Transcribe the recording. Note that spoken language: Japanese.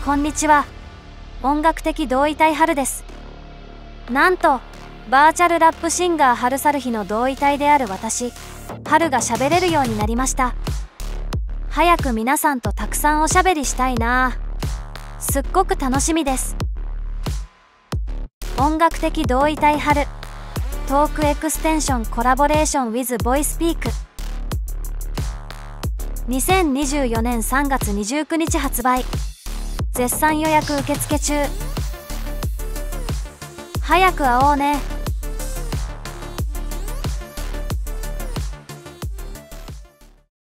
こんにちは。音楽的同意体春です。なんと、バーチャルラップシンガー春サルヒの同意体である私、春が喋れるようになりました。早く皆さんとたくさんおしゃべりしたいな。すっごく楽しみです。音楽的同意体春、トークエクステンションコラボレーション with VoicePeak。2024年3月29日発売。絶賛予約受付中。早く会おうね。